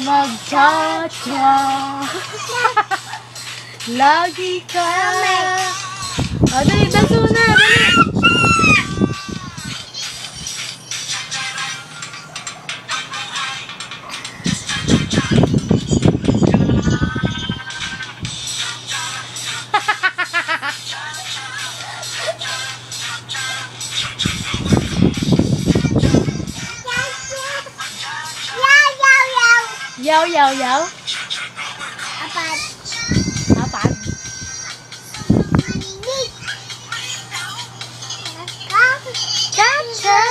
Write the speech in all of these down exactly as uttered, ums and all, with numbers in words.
Mag-cha-cha. Lagi ka. O, dali, danso na, dali. Yaw, yaw, yaw. Apad. Apad. Cha-cha.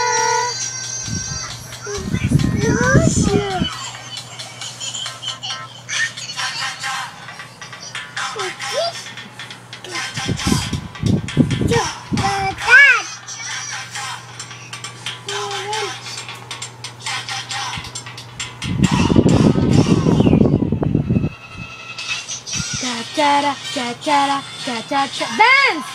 Cha-cha-ra, cha-cha-ra, cha-cha-cha. Dance!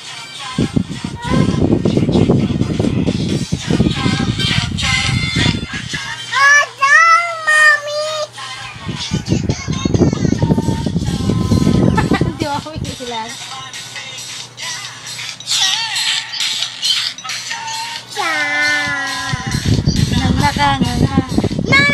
Oh, no, Mommy! Di ba kami sila? Cha! Nang nakanganga. Na!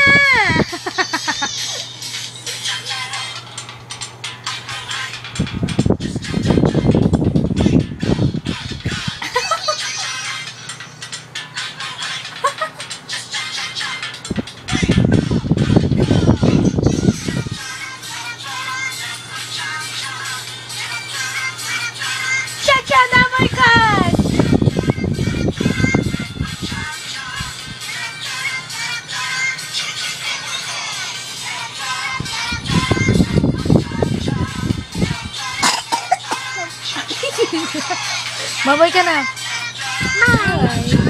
Cha-cha na my card! Babay ka na. Bye!